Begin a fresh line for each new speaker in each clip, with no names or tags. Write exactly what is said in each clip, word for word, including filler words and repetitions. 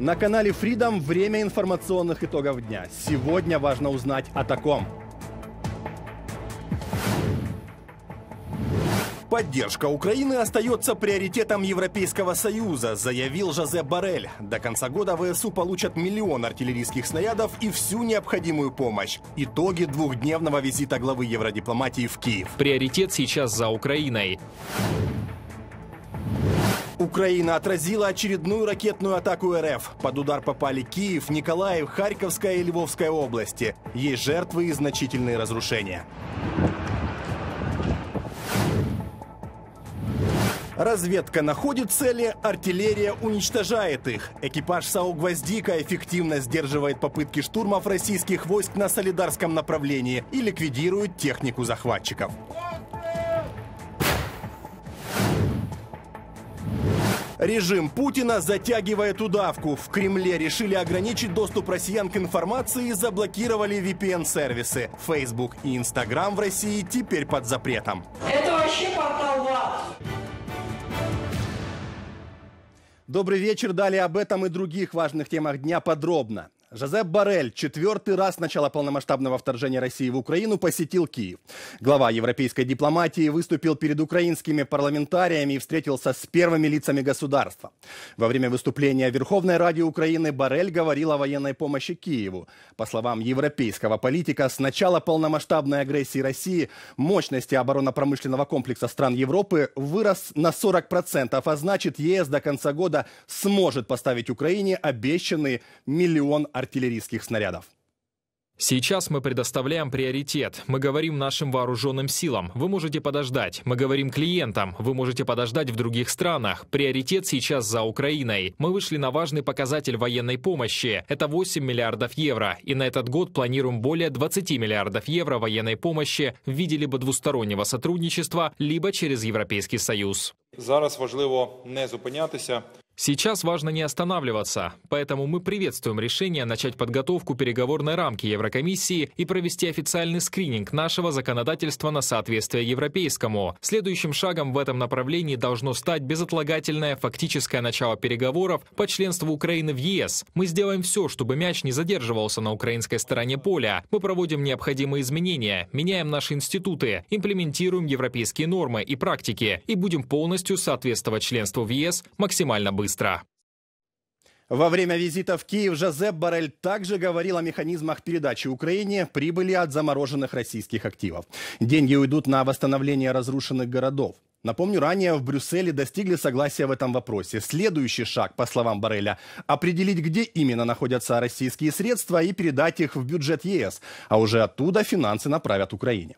На канале Freedom время информационных итогов дня. Сегодня важно узнать о таком. Поддержка Украины остается приоритетом Европейского Союза, заявил Жозеп Боррель. До конца года ВСУ получат миллион артиллерийских снарядов и всю необходимую помощь. Итоги двухдневного визита главы евродипломатии в Киев.
Приоритет сейчас за Украиной.
Украина отразила очередную ракетную атаку РФ. Под удар попали Киев, Николаев, Харьковская и Львовская области. Есть жертвы и значительные разрушения. Разведка находит цели, артиллерия уничтожает их. Экипаж САУ «Гвоздика» эффективно сдерживает попытки штурмов российских войск на Солидарском направлении и ликвидирует технику захватчиков. Режим Путина затягивает удавку. В Кремле решили ограничить доступ россиян к информации и заблокировали ви пи эн-сервисы. Facebook и Instagram в России теперь под запретом.
Это вообще портал ВАД.
Добрый вечер. Далее об этом и других важных темах дня подробно. Жозеп Боррель четвертый раз с начала полномасштабного вторжения России в Украину посетил Киев. Глава европейской дипломатии выступил перед украинскими парламентариями и встретился с первыми лицами государства. Во время выступления в Верховной Раде Украины Боррель говорил о военной помощи Киеву. По словам европейского политика, с начала полномасштабной агрессии России мощности оборонно-промышленного комплекса стран Европы вырос на сорок процентов, а значит, ЕС до конца года сможет поставить Украине обещанный миллион артиллерийских снарядов.
Сейчас мы предоставляем приоритет. Мы говорим нашим вооруженным силам. Вы можете подождать. Мы говорим клиентам. Вы можете подождать в других странах. Приоритет сейчас за Украиной. Мы вышли на важный показатель военной помощи. Это восемь миллиардов евро. И на этот год планируем более двадцати миллиардов евро военной помощи в виде либо двустороннего сотрудничества, либо через Европейский Союз.
Зараз важливо не зупинятися.
Сейчас важно не останавливаться, поэтому мы приветствуем решение начать подготовку переговорной рамки Еврокомиссии и провести официальный скрининг нашего законодательства на соответствие европейскому. Следующим шагом в этом направлении должно стать безотлагательное фактическое начало переговоров по членству Украины в ЕС. Мы сделаем все, чтобы мяч не задерживался на украинской стороне поля. Мы проводим необходимые изменения, меняем наши институты, имплементируем европейские нормы и практики и будем полностью соответствовать членству в ЕС максимально быстро. Быстро.
Во время визита в Киев Жозеп Боррель также говорил о механизмах передачи Украине прибыли от замороженных российских активов. Деньги уйдут на восстановление разрушенных городов. Напомню, ранее в Брюсселе достигли согласия в этом вопросе. Следующий шаг, по словам Борреля, определить, где именно находятся российские средства и передать их в бюджет ЕС, а уже оттуда финансы направят Украине.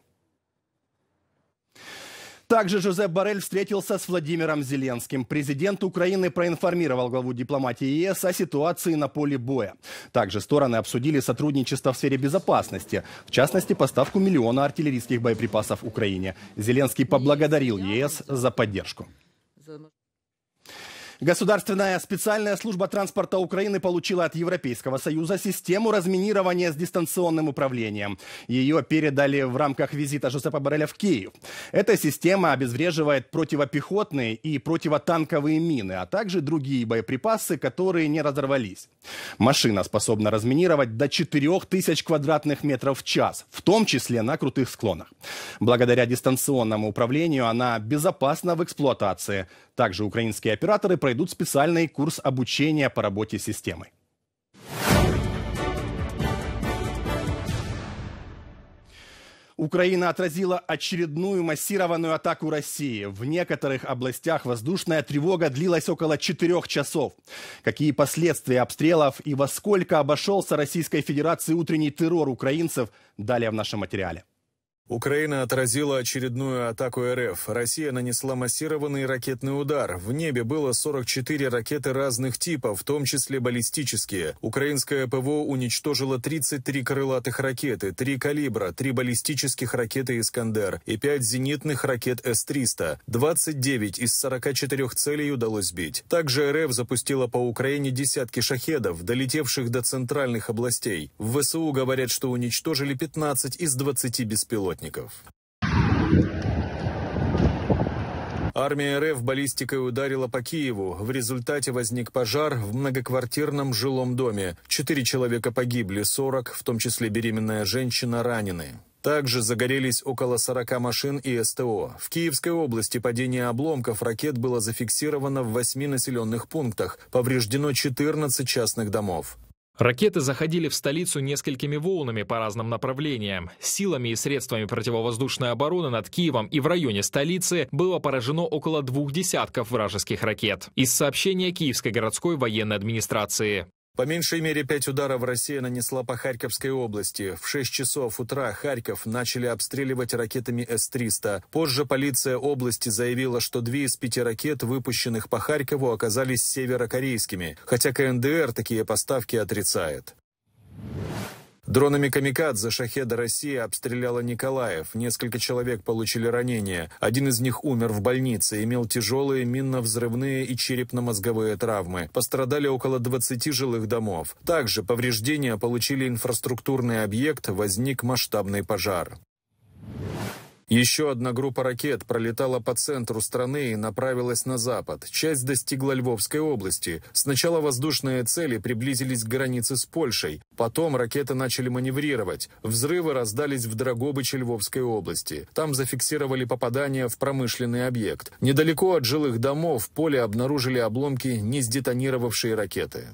Также Жозеп Боррель встретился с Владимиром Зеленским. Президент Украины проинформировал главу дипломатии ЕС о ситуации на поле боя. Также стороны обсудили сотрудничество в сфере безопасности, в частности, поставку миллиона артиллерийских боеприпасов Украине. Зеленский поблагодарил ЕС за поддержку. Государственная специальная служба транспорта Украины получила от Европейского Союза систему разминирования с дистанционным управлением. Ее передали в рамках визита Жозепа Борреля в Киев. Эта система обезвреживает противопехотные и противотанковые мины, а также другие боеприпасы, которые не разорвались. Машина способна разминировать до четырёх тысяч квадратных метров в час, в том числе на крутых склонах. Благодаря дистанционному управлению она безопасна в эксплуатации. Также украинские операторы пройдут специальный курс обучения по работе с системой. Украина отразила очередную массированную атаку России. В некоторых областях воздушная тревога длилась около четырех часов. Какие последствия обстрелов и во сколько обошелся Российской Федерации утренний террор украинцев, далее в нашем материале.
Украина отразила очередную атаку РФ. Россия нанесла массированный ракетный удар. В небе было сорок четыре ракеты разных типов, в том числе баллистические. Украинское ПВО уничтожило тридцать три крылатых ракеты, три калибра, три баллистических ракеты «Искандер» и пять зенитных ракет С триста. двадцать девять из сорока четырёх целей удалось сбить. Также РФ запустила по Украине десятки шахедов, долетевших до центральных областей. В ВСУ говорят, что уничтожили пятнадцать из двадцати беспилотников. Армия РФ баллистикой ударила по Киеву. В результате возник пожар в многоквартирном жилом доме. Четыре человека погибли, сорок, в том числе беременная женщина, ранены. Также загорелись около сорока машин и СТО. В Киевской области падение обломков ракет было зафиксировано в восьми населенных пунктах. Повреждено четырнадцать частных домов.
Ракеты заходили в столицу несколькими волнами по разным направлениям. Силами и средствами противовоздушной обороны над Киевом и в районе столицы было поражено около двух десятков вражеских ракет. Из сообщения Киевской городской военной администрации.
По меньшей мере пять ударов Россия нанесла по Харьковской области. В шесть часов утра Харьков начали обстреливать ракетами С триста. Позже полиция области заявила, что две из пяти ракет, выпущенных по Харькову, оказались северокорейскими, хотя ка эн дэ эр такие поставки отрицает. Дронами «Камикадзе» «Шахеда» Россия обстреляла Николаев. Несколько человек получили ранения. Один из них умер в больнице, имел тяжелые минно-взрывные и черепно-мозговые травмы. Пострадали около двадцати жилых домов. Также повреждения получили инфраструктурный объект, возник масштабный пожар. Еще одна группа ракет пролетала по центру страны и направилась на запад. Часть достигла Львовской области. Сначала воздушные цели приблизились к границе с Польшей. Потом ракеты начали маневрировать. Взрывы раздались в Драгобыче Львовской области. Там зафиксировали попадание в промышленный объект. Недалеко от жилых домов в поле обнаружили обломки несдетонировавшей ракеты.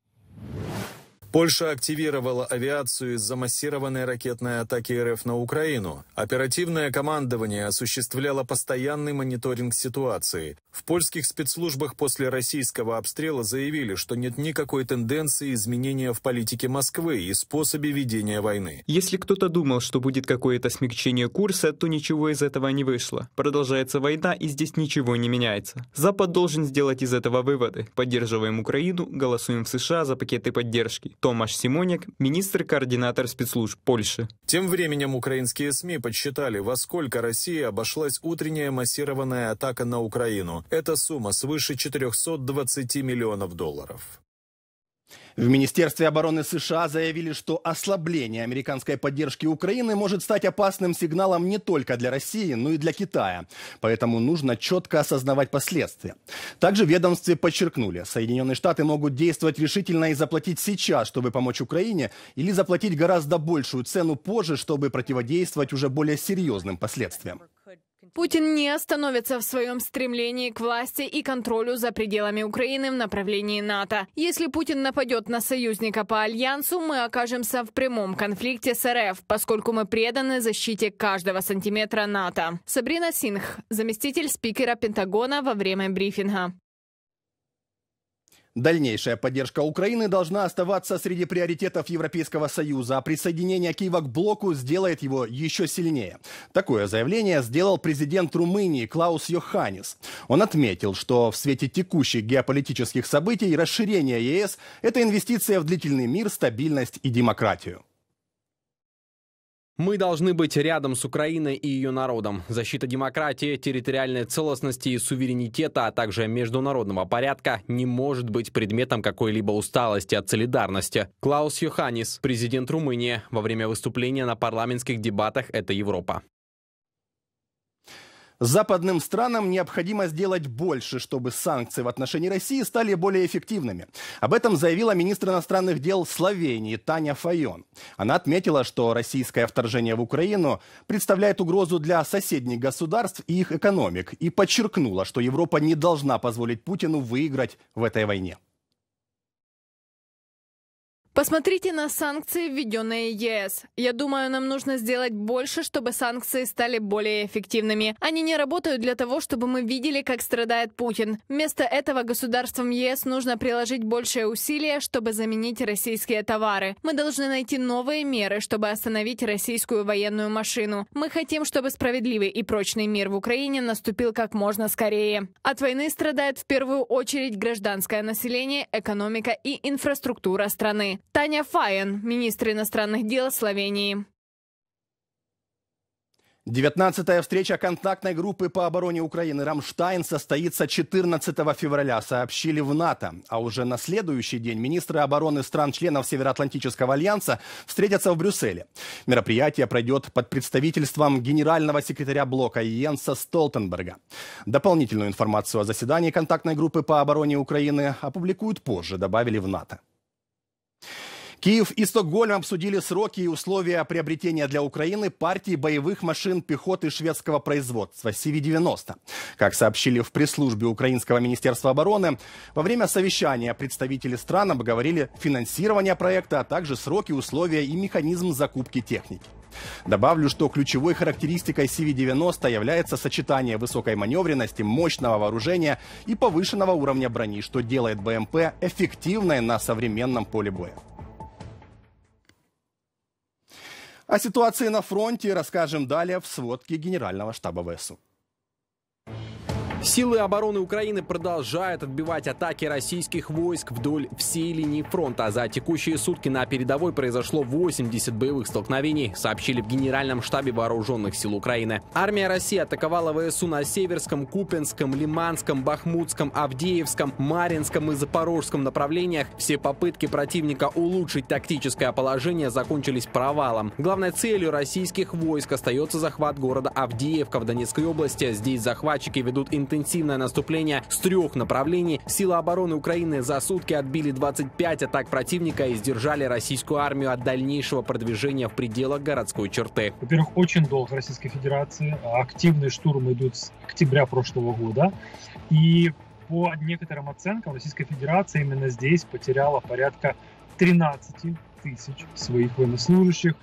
Польша активировала авиацию из-за массированной ракетной атаки РФ на Украину. Оперативное командование осуществляло постоянный мониторинг ситуации. В польских спецслужбах после российского обстрела заявили, что нет никакой тенденции изменения в политике Москвы и способе ведения войны.
Если кто-то думал, что будет какое-то смягчение курса, то ничего из этого не вышло. Продолжается война, и здесь ничего не меняется. Запад должен сделать из этого выводы. Поддерживаем Украину, голосуем в США за пакеты поддержки. Томаш Симоняк, министр-координатор спецслужб Польши.
Тем временем украинские СМИ подсчитали, во сколько России обошлась утренняя массированная атака на Украину. Это сумма свыше четырёхсот двадцати миллионов долларов.
В Министерстве обороны США заявили, что ослабление американской поддержки Украины может стать опасным сигналом не только для России, но и для Китая. Поэтому нужно четко осознавать последствия. Также в ведомстве подчеркнули, Соединенные Штаты могут действовать решительно и заплатить сейчас, чтобы помочь Украине, или заплатить гораздо большую цену позже, чтобы противодействовать уже более серьезным последствиям.
Путин не остановится в своем стремлении к власти и контролю за пределами Украины в направлении НАТО. Если Путин нападет на союзника по альянсу, мы окажемся в прямом конфликте с РФ, поскольку мы преданы защите каждого сантиметра НАТО. Сабрина Сингх, заместитель спикера Пентагона, во время брифинга.
Дальнейшая поддержка Украины должна оставаться среди приоритетов Европейского Союза, а присоединение Киева к блоку сделает его еще сильнее. Такое заявление сделал президент Румынии Клаус Йоханнис. Он отметил, что в свете текущих геополитических событий расширение е эс – это инвестиция в длительный мир, стабильность и демократию.
Мы должны быть рядом с Украиной и ее народом. Защита демократии, территориальной целостности и суверенитета, а также международного порядка не может быть предметом какой-либо усталости от солидарности. Клаус Йоханнис, президент Румынии, во время выступления на парламентских дебатах «Это Европа».
Западным странам необходимо сделать больше, чтобы санкции в отношении России стали более эффективными. Об этом заявила министр иностранных дел Словении Таня Файон. Она отметила, что российское вторжение в Украину представляет угрозу для соседних государств и их экономик, и подчеркнула, что Европа не должна позволить Путину выиграть в этой войне.
Посмотрите на санкции, введенные е эс. Я думаю, нам нужно сделать больше, чтобы санкции стали более эффективными. Они не работают для того, чтобы мы видели, как страдает Путин. Вместо этого государствам е эс нужно приложить большее усилие, чтобы заменить российские товары. Мы должны найти новые меры, чтобы остановить российскую военную машину. Мы хотим, чтобы справедливый и прочный мир в Украине наступил как можно скорее. От войны страдает в первую очередь гражданское население, экономика и инфраструктура страны. Таня Файон, министр иностранных дел Словении.
девятнадцатая встреча контактной группы по обороне Украины «Рамштайн» состоится четырнадцатого февраля, сообщили в НАТО. А уже на следующий день министры обороны стран-членов Североатлантического альянса встретятся в Брюсселе. Мероприятие пройдет под представительством генерального секретаря блока Йенса Столтенберга. Дополнительную информацию о заседании контактной группы по обороне Украины опубликуют позже, добавили в НАТО. Киев и Стокгольм обсудили сроки и условия приобретения для Украины партии боевых машин пехоты шведского производства Си Ви девяносто. Как сообщили в пресс-службе Украинского министерства обороны, во время совещания представители стран обговорили финансирование проекта, а также сроки, условия и механизм закупки техники. Добавлю, что ключевой характеристикой Си Ви девяносто является сочетание высокой маневренности, мощного вооружения и повышенного уровня брони, что делает Бэ Эм Пэ эффективной на современном поле боя. О ситуации на фронте расскажем далее в сводке Генерального штаба Вэ Эс У.
Силы обороны Украины продолжают отбивать атаки российских войск вдоль всей линии фронта. За текущие сутки на передовой произошло восемьдесят боевых столкновений, сообщили в Генеральном штабе Вооруженных сил Украины. Армия России атаковала Вэ Эс У на Северском, Купянском, Лиманском, Бахмутском, Авдеевском, Марьинском и Запорожском направлениях. Все попытки противника улучшить тактическое положение закончились провалом. Главной целью российских войск остается захват города Авдеевка в Донецкой области. Здесь захватчики ведут интенсивную Интенсивное наступление с трех направлений. Силы обороны Украины за сутки отбили двадцать пять атак противника и сдержали российскую армию от дальнейшего продвижения в пределах городской черты.
Во-первых, очень долг Российской Федерации. Активные штурмы идут с октября прошлого года. И по некоторым оценкам Российская Федерация именно здесь потеряла порядка тринадцати тысяч своих военнослужащих.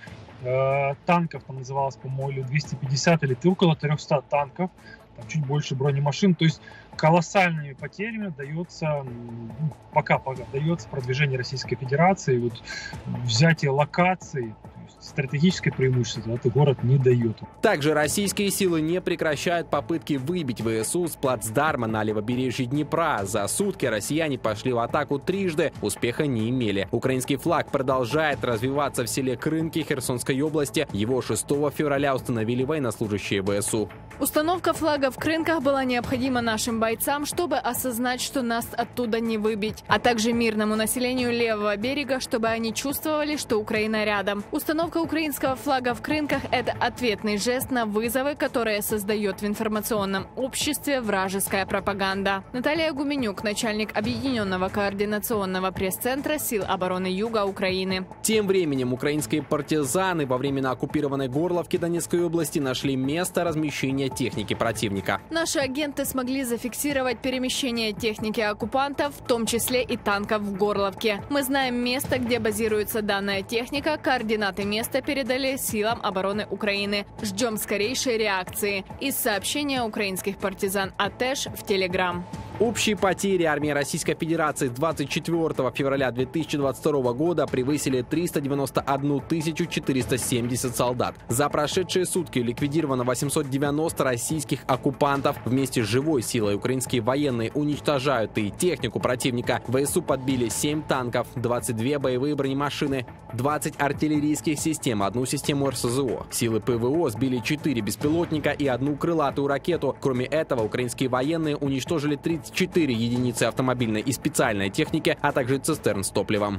Танков там называлось, по-моему, двести пятьдесят или около трехсот танков. Чуть больше бронемашин, то есть колоссальными потерями дается, пока, пока дается продвижение Российской Федерации, вот взятие локаций, стратегическое преимущество этот город не дает.
Также российские силы не прекращают попытки выбить Вэ Эс У с плацдарма на левобережье Днепра. За сутки россияне пошли в атаку трижды, успеха не имели. Украинский флаг продолжает развиваться в селе Крынки Херсонской области. Его шестого февраля установили военнослужащие Вэ Эс У.
Установка флага в Крынках была необходима нашим бойцам, чтобы осознать, что нас оттуда не выбить, а также мирному населению левого берега, чтобы они чувствовали, что Украина рядом. Установка украинского флага в Крынках – это ответный жест на вызовы, которые создает в информационном обществе вражеская пропаганда. Наталья Гуменюк, начальник Объединенного координационного пресс-центра Сил обороны Юга Украины.
Тем временем украинские партизаны во времена оккупированной Горловки Донецкой области нашли место размещения техники противника.
Наши агенты смогли зафиксировать перемещение техники оккупантов, в том числе и танков в Горловке. Мы знаем место, где базируется данная техника, координаты места передали силам обороны Украины. Ждем скорейшей реакции. Из сообщения украинских партизан АТЭШ в Телеграм.
Общие потери армии Российской Федерации с двадцать четвёртого февраля две тысячи двадцать второго года превысили триста девяносто одну тысячу четыреста семьдесят солдат. За прошедшие сутки ликвидировано восемьсот девяносто российских оккупантов. Вместе с живой силой украинские военные уничтожают и технику противника. Вэ Эс У подбили семь танков, двадцать две боевые бронемашины, двадцать артиллерийских систем, одну систему Эр Эс Зэ О. Силы Пэ Вэ О сбили четыре беспилотника и одну крылатую ракету. Кроме этого, украинские военные уничтожили тридцать четыре единицы автомобильной и специальной техники, а также цистерн с топливом.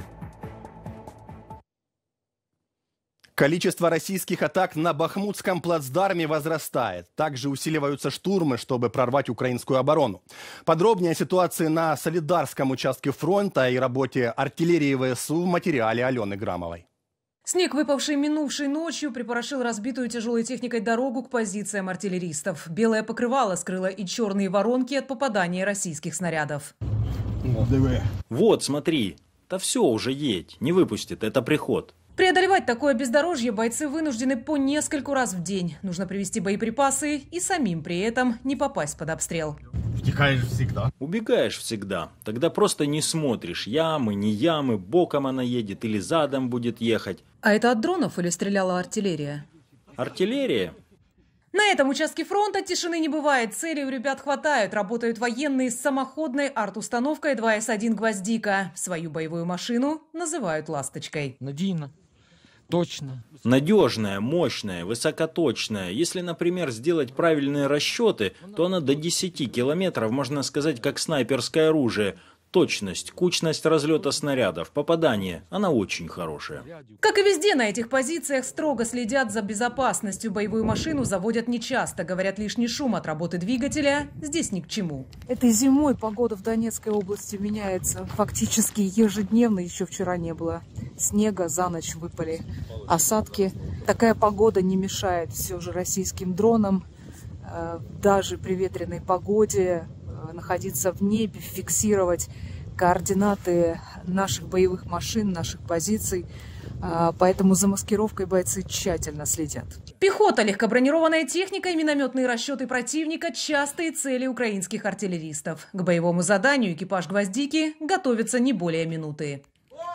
Количество российских атак на Бахмутском плацдарме возрастает. Также усиливаются штурмы, чтобы прорвать украинскую оборону. Подробнее о ситуации на Солидарском участке фронта и работе артиллерии Вэ Эс У в материале Алены Грамовой.
Снег, выпавший минувшей ночью, припорошил разбитую тяжелой техникой дорогу к позициям артиллеристов. Белое покрывало скрыло и черные воронки от попадания российских снарядов.
Вот, смотри. Да все, уже едь. Не выпустит, это приход.
Преодолевать такое бездорожье бойцы вынуждены по нескольку раз в день. Нужно привезти боеприпасы и самим при этом не попасть под обстрел.
Втекаешь всегда. Убегаешь всегда. Тогда просто не смотришь. Ямы, не ямы, боком она едет или задом будет ехать.
А это от дронов или стреляла артиллерия?
Артиллерия?
На этом участке фронта тишины не бывает. Целей у ребят хватает. Работают военные с самоходной арт-установкой два эс один «Гвоздика». Свою боевую машину называют «Ласточкой».
Надежно. Точно.
Надежная, мощная, высокоточная. Если, например, сделать правильные расчеты, то она до десяти километров, можно сказать, как снайперское оружие. Точность, кучность разлета снарядов, попадание, она очень хорошая.
Как и везде на этих позициях, строго следят за безопасностью. Боевую машину заводят нечасто. Говорят, лишний шум от работы двигателя здесь ни к чему.
Этой зимой погода в Донецкой области меняется. Фактически ежедневно, еще вчера не было снега, за ночь выпали осадки. Такая погода не мешает все же российским дронам, даже при ветреной погоде, находиться в небе, фиксировать координаты наших боевых машин, наших позиций. Поэтому за маскировкой бойцы тщательно следят.
Пехота, легкобронированная техника и минометные расчеты противника – частые цели украинских артиллеристов. К боевому заданию экипаж «Гвоздики» готовится не более минуты.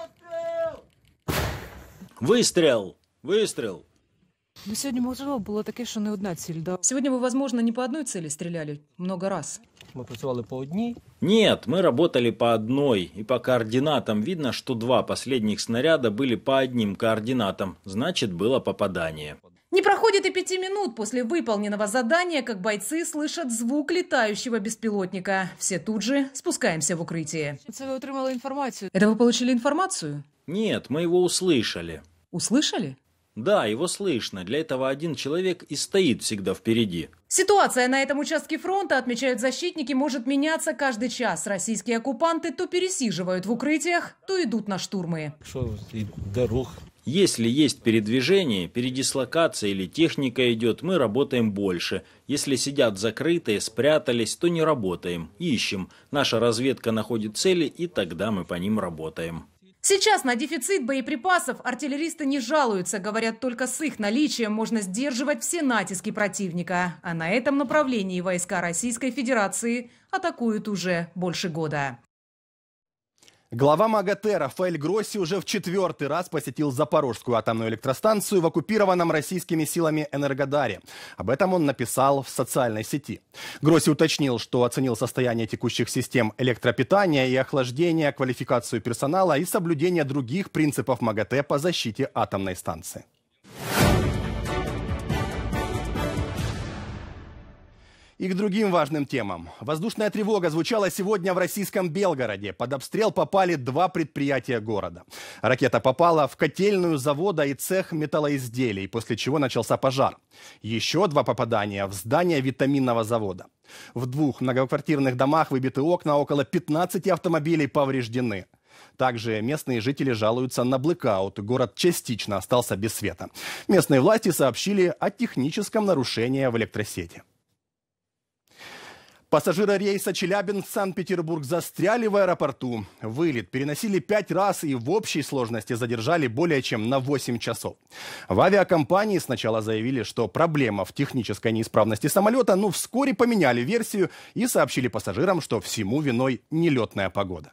Выстрел! Выстрел!
Ну, сегодня можливо было таке, що не одна ціль, да?
Сегодня вы, возможно, не по одной цели стреляли, много раз.
Мы працювали по одній.
Нет, мы работали по одной, и по координатам видно, что два последних снаряда были по одним координатам, значит, было попадание.
Не проходит и пяти минут после выполненного задания, как бойцы слышат звук летающего беспилотника. Все тут же спускаемся в укрытие.
Це ви отримали інформацію?
Это вы получили информацию?
Нет, мы его услышали.
Услышали?
Да, его слышно. Для этого один человек и стоит всегда впереди.
Ситуация на этом участке фронта, отмечают защитники, может меняться каждый час. Российские оккупанты то пересиживают в укрытиях, то идут на штурмы.
Що дорог.
Если есть передвижение, передислокация или техника идет, мы работаем больше. Если сидят закрытые, спрятались, то не работаем. Ищем. Наша разведка находит цели, и тогда мы по ним работаем.
Сейчас на дефицит боеприпасов артиллеристы не жалуются. Говорят, только с их наличием можно сдерживать все натиски противника. А на этом направлении войска Российской Федерации атакуют уже больше года.
Глава МАГАТЭ Рафаэль Гросси уже в четвертый раз посетил Запорожскую атомную электростанцию в оккупированном российскими силами Энергодаре. Об этом он написал в социальной сети. Гросси уточнил, что оценил состояние текущих систем электропитания и охлаждения, квалификацию персонала и соблюдение других принципов МАГАТЭ по защите атомной станции. И к другим важным темам. Воздушная тревога звучала сегодня в российском Белгороде. Под обстрел попали два предприятия города. Ракета попала в котельную завода и цех металлоизделий, после чего начался пожар. Еще два попадания в здание витаминного завода. В двух многоквартирных домах выбиты окна, около пятнадцати автомобилей повреждены. Также местные жители жалуются на блэкаут. Город частично остался без света. Местные власти сообщили о техническом нарушении в электросети. Пассажиры рейса Челябинск-Санкт-Петербург застряли в аэропорту. Вылет переносили пять раз и в общей сложности задержали более чем на восемь часов. В авиакомпании сначала заявили, что проблема в технической неисправности самолета, но вскоре поменяли версию и сообщили пассажирам, что всему виной нелетная погода.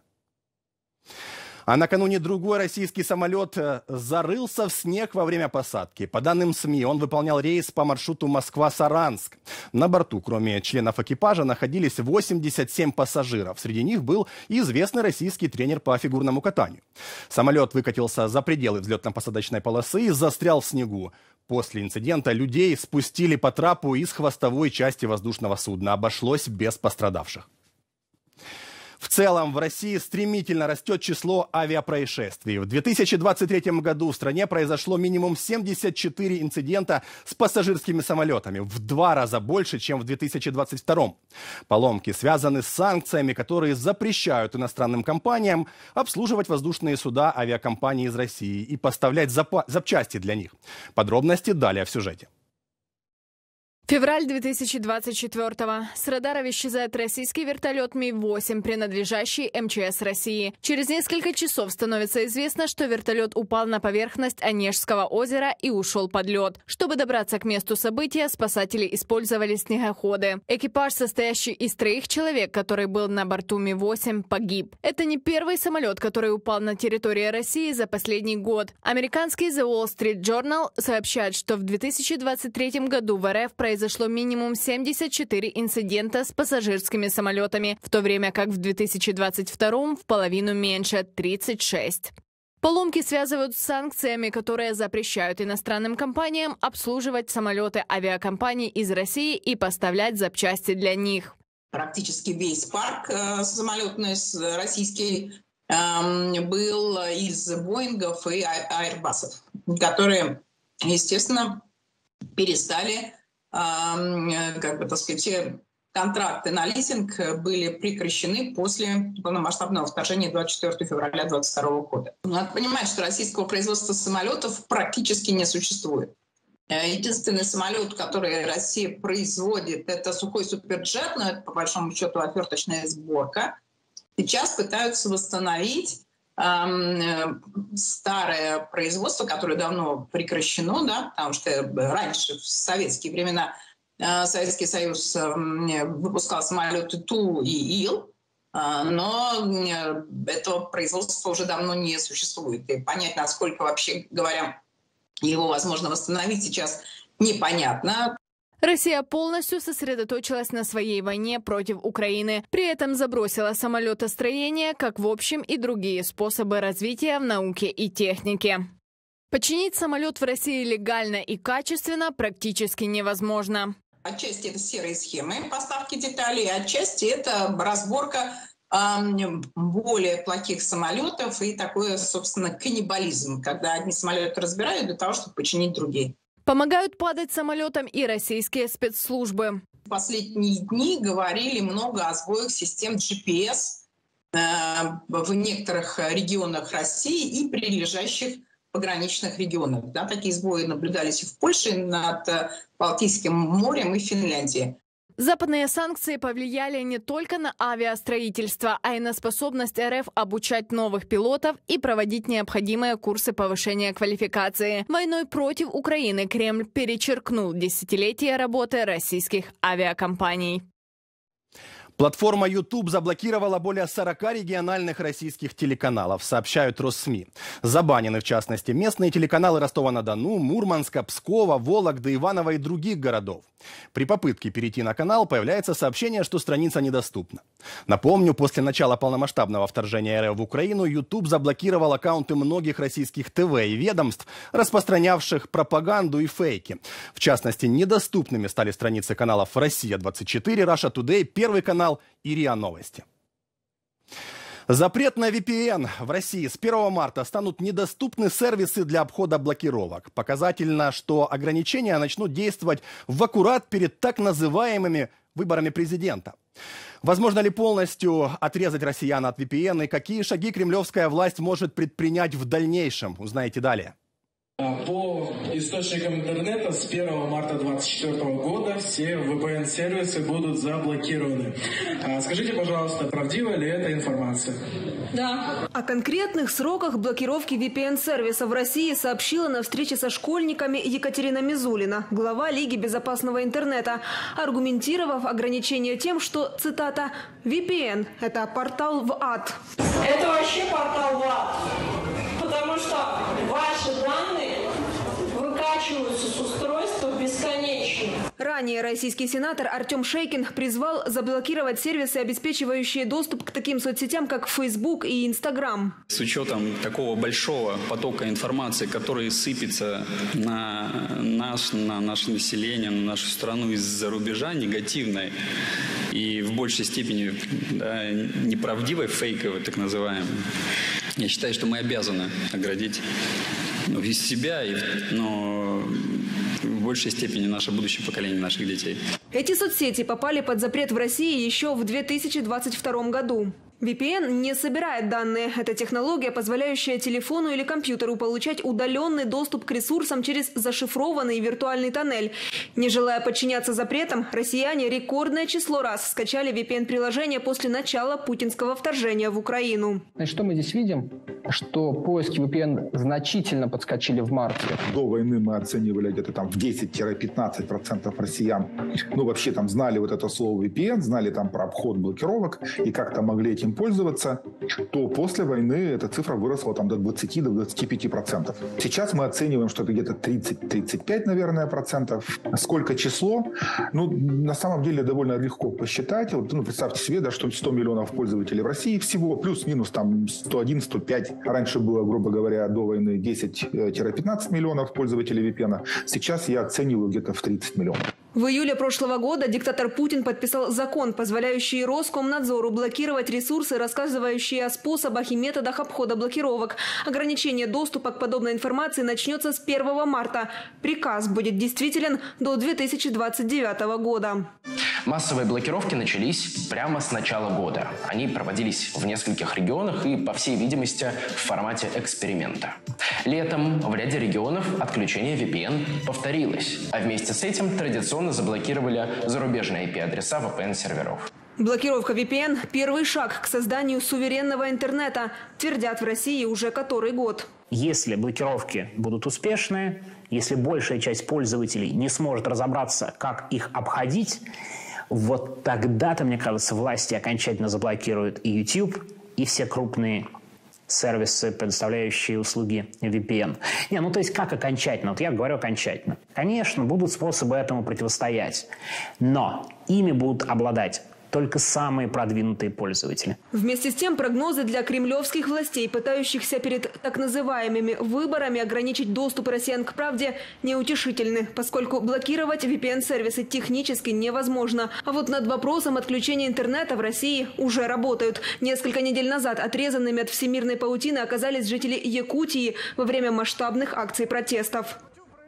А накануне другой российский самолет зарылся в снег во время посадки. По данным СМИ, он выполнял рейс по маршруту Москва-Саранск. На борту, кроме членов экипажа, находились восемьдесят семь пассажиров. Среди них был и известный российский тренер по фигурному катанию. Самолет выкатился за пределы взлетно-посадочной полосы и застрял в снегу. После инцидента людей спустили по трапу из хвостовой части воздушного судна. Обошлось без пострадавших. В целом в России стремительно растет число авиапроисшествий. В две тысячи двадцать третьем году в стране произошло минимум семьдесят четыре инцидента с пассажирскими самолетами. В два раза больше, чем в две тысячи двадцать втором. Поломки связаны с санкциями, которые запрещают иностранным компаниям обслуживать воздушные суда авиакомпаний из России и поставлять запчасти для них. Подробности далее в сюжете.
Февраль две тысячи двадцать четвёртого. С радаров исчезает российский вертолет Ми восемь, принадлежащий эм че эс России. Через несколько часов становится известно, что вертолет упал на поверхность Онежского озера и ушел под лед. Чтобы добраться к месту события, спасатели использовали снегоходы. Экипаж, состоящий из троих человек, который был на борту Ми восемь, погиб. Это не первый самолет, который упал на территории России за последний год. Американский The Wall Street Journal сообщает, что в две тысячи двадцать третьем году в эр эф произошло Произошло минимум семьдесят четыре инцидента с пассажирскими самолетами, в то время как в две тысячи двадцать втором в половину меньше – тридцать шесть. Поломки связывают с санкциями, которые запрещают иностранным компаниям обслуживать самолеты авиакомпаний из России и поставлять запчасти для них.
Практически весь парк э, самолетный российский э, был из Боингов и Airbus'ов, которые, естественно, перестали, э, как бы, так сказать, все контракты на лизинг были прекращены после полномасштабного вторжения двадцать четвёртого февраля двадцать второго года. Надо понимать, что российского производства самолетов практически не существует. Единственный самолет, который Россия производит, это сухой суперджет, но это, по большому счету, отверточная сборка. Сейчас пытаются восстановить э, старое производство, которое давно прекращено, да, потому что раньше, в советские времена, э, Советский Союз э, выпускал самолеты Ту и Ил, э, но э, этого производства уже давно не существует. И понять, насколько, вообще говоря, его возможно восстановить, сейчас непонятно.
Россия полностью сосредоточилась на своей войне против Украины. При этом забросила самолетостроение, как в общем и другие способы развития в науке и технике. Починить самолет в России легально и качественно практически невозможно.
Отчасти это серые схемы поставки деталей, отчасти это разборка более плохих самолетов и такой, собственно, каннибализм, когда одни самолеты разбирают для того, чтобы починить другие.
Помогают падать самолетам и российские спецслужбы.
В последние дни говорили много о сбоях систем джи пи эс э, в некоторых регионах России и прилежащих пограничных регионах. Да, такие сбои наблюдались и в Польше, над Балтийским морем и в Финляндии.
Западные санкции повлияли не только на авиастроительство, а и на способность эр эф обучать новых пилотов и проводить необходимые курсы повышения квалификации. Войной против Украины Кремль перечеркнул десятилетия работы российских авиакомпаний.
Платформа YouTube заблокировала более сорока региональных российских телеканалов, сообщают Росс-СМИ. Забанены, в частности, местные телеканалы Ростова-на-Дону, Мурманска, Пскова, Вологды, Иваново и других городов. При попытке перейти на канал появляется сообщение, что страница недоступна. Напомню, после начала полномасштабного вторжения эр эф в Украину YouTube заблокировал аккаунты многих российских ТВ и ведомств, распространявших пропаганду и фейки. В частности, недоступными стали страницы каналов «Россия двадцать четыре», «Раша Тудей», «Первый канал» и РИА Новости. Запрет на ви пи эн. В России с первого марта станут недоступны сервисы для обхода блокировок. Показательно, что ограничения начнут действовать в аккурат перед так называемыми выборами президента. Возможно ли полностью отрезать россиян от ви пи эн и какие шаги кремлевская власть может предпринять в дальнейшем, узнаете далее.
По источникам интернета с первого марта две тысячи двадцать четвёртого года все ви пи эн-сервисы будут заблокированы. Скажите, пожалуйста, правдива ли эта информация?
Да. О конкретных сроках блокировки ви пи эн-сервиса в России сообщила на встрече со школьниками Екатерина Мизулина, глава Лиги безопасного интернета, аргументировав ограничение тем, что, цитата, «ви пи эн – это портал в ад».
Это вообще портал в ад. Потому что ваши данные выкачиваются с устройства бесконечно.
Ранее российский сенатор Артем Шейкин призвал заблокировать сервисы, обеспечивающие доступ к таким соцсетям, как Facebook и Instagram.
С учетом такого большого потока информации, который сыпется на нас, на наше население, на нашу страну из-за рубежа, негативной и в большей степени да, неправдивой, фейковой, так называемой, я считаю, что мы обязаны оградить ну, себя, и, но в большей степени наше будущее поколение наших детей.
Эти соцсети попали под запрет в России еще в две тысячи двадцать втором году. ви пи эн не собирает данные. Это технология, позволяющая телефону или компьютеру получать удаленный доступ к ресурсам через зашифрованный виртуальный тоннель. Не желая подчиняться запретам, россияне рекордное число раз скачали ви пи эн-приложение после начала путинского вторжения в Украину.
Значит, что мы здесь видим? Что поиски ви пи эн значительно подскочили в марте.
До войны мы оценивали где-то там в десять-пятнадцать процентов россиян, ну вообще там знали вот это слово ви пи эн, знали там про обход блокировок и как-то могли этим этим пользоваться, то после войны эта цифра выросла там, до двадцати-двадцати пяти процентов. Сейчас мы оцениваем, что это где-то тридцать-тридцать пять, наверное, процентов. Сколько число? Ну, на самом деле довольно легко посчитать. Вот, ну, представьте себе, да, что сто миллионов пользователей в России всего, плюс-минус там сто один - сто пять. Раньше было, грубо говоря, до войны десять-пятнадцать миллионов пользователей ви пи эн. Сейчас я оцениваю где-то в тридцать миллионов.
В июле прошлого года диктатор Путин подписал закон, позволяющий Роскомнадзору блокировать ресурсы, рассказывающие о способах и методах обхода блокировок. Ограничение доступа к подобной информации начнется с первого марта. Приказ будет действителен до две тысячи двадцать девятого года.
Массовые блокировки начались прямо с начала года. Они проводились в нескольких регионах и, по всей видимости, в формате эксперимента. Летом в ряде регионов отключение ви пи эн повторилось, а вместе с этим традиционно заблокировали зарубежные ай пи-адреса ви пи эн-серверов.
Блокировка ви пи эн – первый шаг к созданию суверенного интернета, твердят в России уже который год.
Если блокировки будут успешны, если большая часть пользователей не сможет разобраться, как их обходить, вот тогда-то, мне кажется, власти окончательно заблокируют и YouTube, и все крупные сервисы, предоставляющие услуги ви пи эн. Не, ну то есть как окончательно? Вот я говорю окончательно. Конечно, будут способы этому противостоять, но ими будут обладать только самые продвинутые пользователи.
Вместе с тем прогнозы для кремлевских властей, пытающихся перед так называемыми выборами ограничить доступ россиян к правде, неутешительны, поскольку блокировать ви пи эн-сервисы технически невозможно. А вот над вопросом отключения интернета в России уже работают. Несколько недель назад отрезанными от всемирной паутины оказались жители Якутии во время масштабных акций протестов.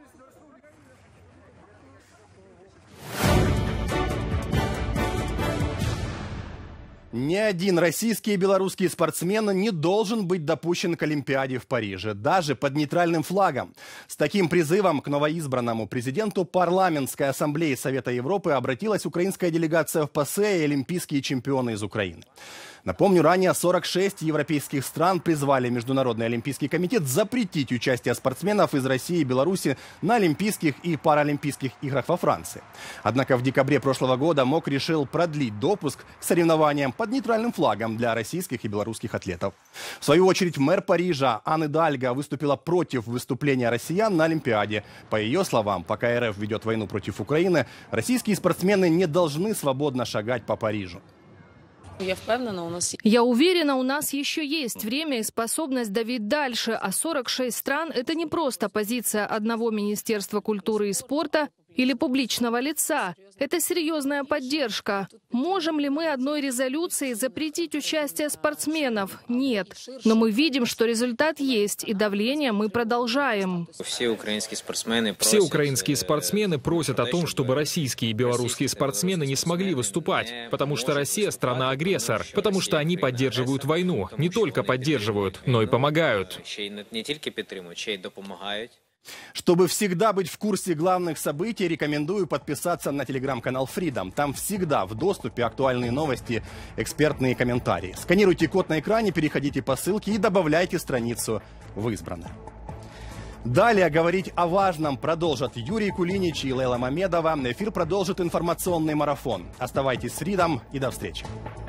Ни один российский и белорусский спортсмен не должен быть допущен к Олимпиаде в Париже, даже под нейтральным флагом. С таким призывом к новоизбранному президенту Парламентской ассамблеи Совета Европы обратилась украинская делегация в ПАСЕ и олимпийские чемпионы из Украины. Напомню, ранее сорок шесть европейских стран призвали Международный олимпийский комитет запретить участие спортсменов из России и Беларуси на Олимпийских и Паралимпийских играх во Франции. Однако в декабре прошлого года МОК решил продлить допуск к соревнованиям под нейтральным флагом для российских и белорусских атлетов. В свою очередь, мэр Парижа Анна Идальго выступила против выступления россиян на Олимпиаде. По ее словам, пока эр эф ведет войну против Украины, российские спортсмены не должны свободно шагать по Парижу.
Я впевнена, у нас...
Я уверена, у нас еще есть время и способность давить дальше, а сорок шесть стран – это не просто позиция одного Министерства культуры и спорта или публичного лица. Это серьезная поддержка. Можем ли мы одной резолюцией запретить участие спортсменов? Нет. Но мы видим, что результат есть, и давление мы продолжаем.
Все украинские спортсмены просят...
Все украинские спортсмены просят о том, чтобы российские и белорусские спортсмены не смогли выступать, потому что Россия – страна-агрессор, потому что они поддерживают войну. Не только поддерживают, но и помогают.
Не только поддерживают, но и помогают.
Чтобы всегда быть в курсе главных событий, рекомендую подписаться на телеграм-канал Freedom. Там всегда в доступе актуальные новости, экспертные комментарии. Сканируйте код на экране, переходите по ссылке и добавляйте страницу в избранное. Далее говорить о важном продолжат Юрий Кулинич и Лейла Мамедова. Эфир продолжит информационный марафон. Оставайтесь с Freedom и до встречи.